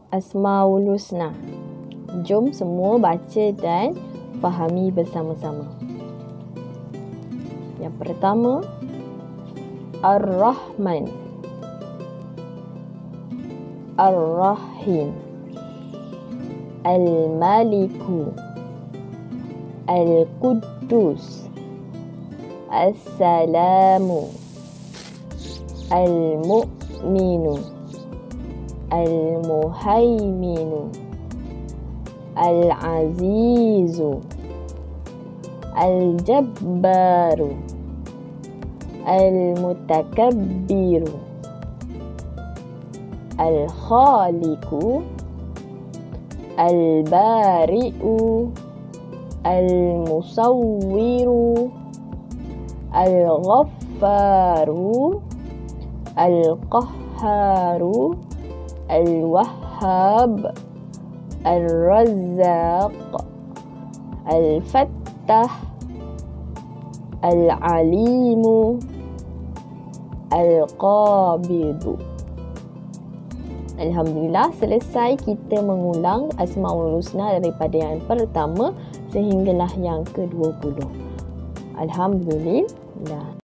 Asmaul Husna. Jom semua baca dan fahami bersama-sama. Yang pertama, Ar-Rahman, Ar-Rahim, Al-Maliku, Al-Quddus, As-Salamu, Al-Mu'minu, Al-Muhaiminu, Al-Azizu, Al-Jabbaru, Al-Mutakabbiru, Al-Khaliqu, Al-Bari'u, Al-Musawwiru, Al-Ghaffaru, Al-Qahharu, Al-Wahhab, Al-Razzaq, Al-Fattah, Al-Alimu, Al-Qabidu. Alhamdulillah, selesai kita mengulang Asmaul Husna daripada yang pertama sehinggalah yang ke-20. Alhamdulillah.